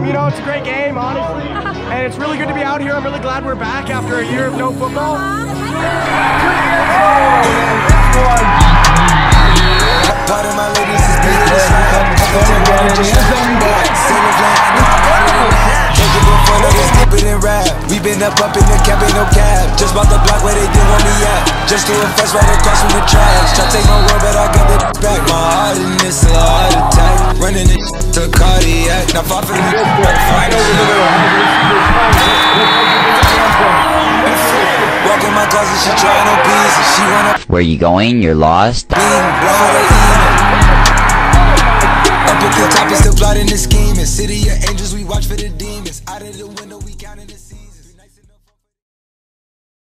You know, it's a great game, honestly, and it's really good to be out here. I'm really glad we're back after a year of no football. Part of my ladies is beating the slap. We been up in the cab, ain't no cab. Just bought the block where they didn't want me at. Just do a fest right across from the trash. Try to take my word, but I got it back. My heart in this, a heart attack. Running it to cardiac. Now far from the walk in my closet, she trying no peace. She wanna. Where you going? You're lost? Up at the top, is still plotting the scheme. And City of Angels, we watch for the demons.